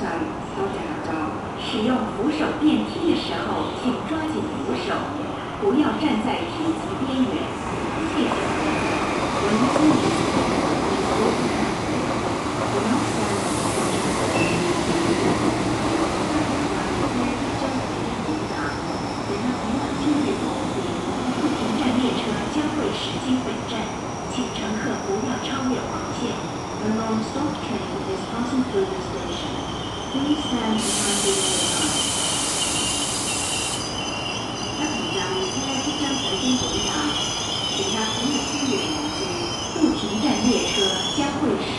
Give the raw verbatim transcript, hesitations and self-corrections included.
上都打着。使用扶手电梯的时候，请抓紧扶手，不要站在梯级边缘。谢谢。文字。不停站列车将会驶经本站，请乘客不要超越黄线。The non-stop train is passing through the station. Please stand behind the yellow line. 不停站列車即將駛經本站，乘客請勿超越黃線。不停站列車將會駛